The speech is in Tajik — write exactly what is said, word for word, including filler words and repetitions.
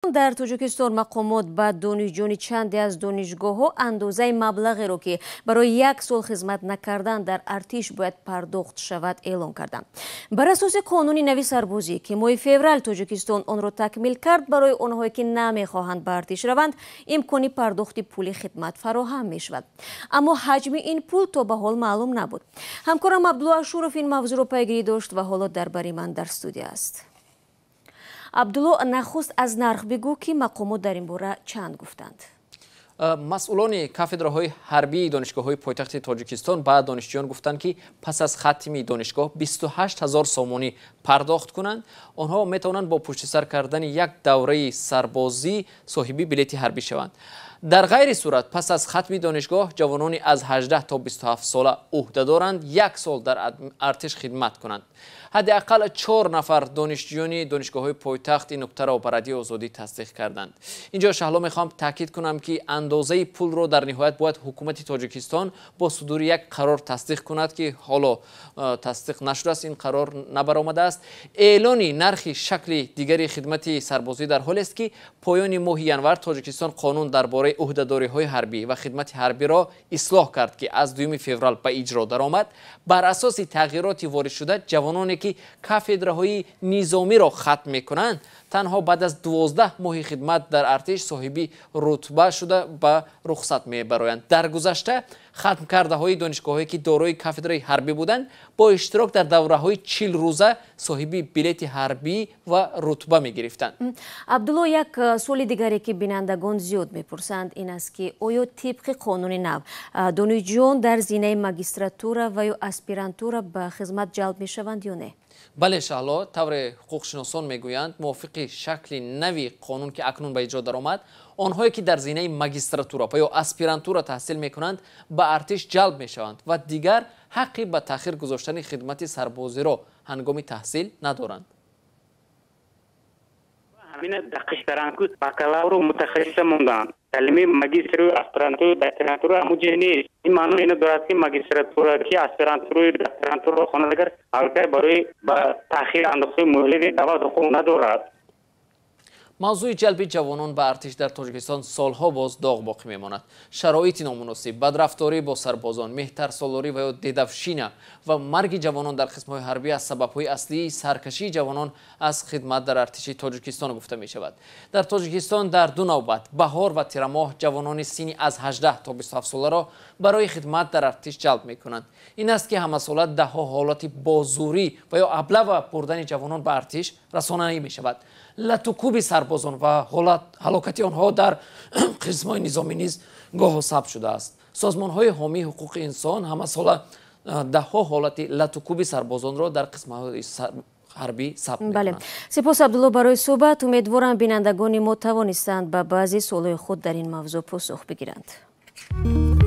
дар Тоҷикистон мақомот ба донишҷӯёни чанде аз донишгоҳҳо андозаи маблағеро ки барои як сол хизмат накардан дар артиш бояд пардохт шавад эълон карданд. Бар асоси қонуни нави сарбозӣ ки моҳи феврал Тоҷикистон онро такмил кард, барои онҳое ки намехоҳанд ба артиш раванд имкони пардохти пули хидмат фароҳам мешавад. Аммо ҳаҷми ин пул то ба ҳол маълум набуд. ҳамкорам Абдулло Ашуров ин мавзӯъро пайгирӣ дошт ва ҳоло дар бари ман дар студия аст. Абдулло, нахуст аз нарх бигӯ ки мақомот дар ин бора чанд гуфтанд? масъулони кафедраҳои ҳарбии донишгоҳҳои пойтахти Тоҷикистон ба донишҷӯён гуфтанд ки пас аз хатми донишгоҳ бисту ҳашт ҳазор сомонӣ пардохт кунанд. онҳо метавонанд бо пуштисар кардани як давраи сарбозӣ соҳиби билети ҳарбӣ шаванд. дар ғайри сурат пас аз хатми донишгоҳ ҷавонони аз ҳаждаҳ то бисту ҳафт сола уҳда доранд як сол дар артиш хидмат кунанд. ҳадди ақал чор нафар донишҷӯёни донишгоҳҳои пойтахт ин нуктаро ба радиои озодӣ тасдиқ карданд. инҷо шаҳло мехоҳам таъкид кунам ки андозаи пулро дар ниҳоят бояд ҳукумати Тоҷикистон бо судури як қарор тасдиқ кунад ки ҳоло тасдиқ нашудааст, ин қарор набаромадааст. эълони нархи шакли дигари хидмати сарбозӣ дар ҳолест ки поёни моҳи январ Тоҷикистон қонун дар бораи уҳдадориҳои ҳарбӣ ва хизмати ҳарбиро ислоҳ кард ки аз дуюми феврал ба иҷро даромад. бар асоси тағйироти воридшуда ҷавононе ки кафедраҳои низомиро хатм мекунанд танҳо баъд аз дувоздаҳ моҳи хидмат дар артиш соҳиби рутба шуда ба рухсат мебароянд. дар гузашта хатмкардаҳои донишгоҳҳое ки дорои кафедраи ҳарбӣ буданд бо иштирок дар давраҳои чил рӯза соҳиби билети ҳарбӣ ва рутба мегирифтанд. Абдулло, як суоли дигаре ки бинандагон зиёд мепурсанд ин аст ки оё тибқи қонуни нав донишҷӯён дар зинаи магистратура ва ё аспирантура ба хизмат ҷалб мешаванд ё не? бале шаҳло, тавре ҳуқуқшиносон мегӯянд мувофиқи шакли нави қонун ки акнун ба иҷро даромад, онҳое ки дар зинаи магистратура ва ё аспирантура таҳсил мекунанд ба артиш ҷалб мешаванд ва дигар ҳаққи ба таъхир гузоштани хидмати сарбозиро ҳангоми таҳсил надоранд. ҳамина дақиқтаранд ки бакалавру мутахассиса монданд. Талими магистру аспирантура докторантура амуҷе нест. ин маъно ина дорад ки магистратура ки аспирантуру докторантура хонадагар албатта барои ба таъхир андохтаи муҳлили давлат ҳуқуқ надорад. мавзӯи ҷалби ҷавонон ба артиш дар Тоҷикистон солҳо боз доғ боқӣ мемонад. шароити номуносиб, бадрафторӣ бо сарбозон, меҳтарсолорӣ ва ё дедавшина ва марги ҷавонон дар қисмҳои ҳарбӣ аз сабабҳои аслии саркашии ҷавонон аз хидмат дар артиши Тоҷикистон гуфта мешавад. дар Тоҷикистон дар ду навбат баҳор ва тирамоҳ ҷавонони синни аз ҳаждаҳ то бисту ҳафт соларо барои хидмат дар артиш ҷалб мекунанд. ин аст ки ҳамасола даҳҳо ҳолати бозурӣ ва ё аблава бурдани ҷавонон ба артиш расонанӣ мешавад. латукуби сарбозон ва ҳалокати онҳо дар қисмҳои низомӣ низ гоҳо сабт шудааст. созмонҳои ҳомии ҳуқуқи инсон ҳамасола даҳҳо ҳолати латукуби сарбозонро дар қисмҳои ҳарбӣ сабт мекунанд. сипос Абдулло барои суҳбат. умедворам бинандагони мо тавонистанд ба баъзи суолҳои худ дар ин мавзӯъ посух бигиранд.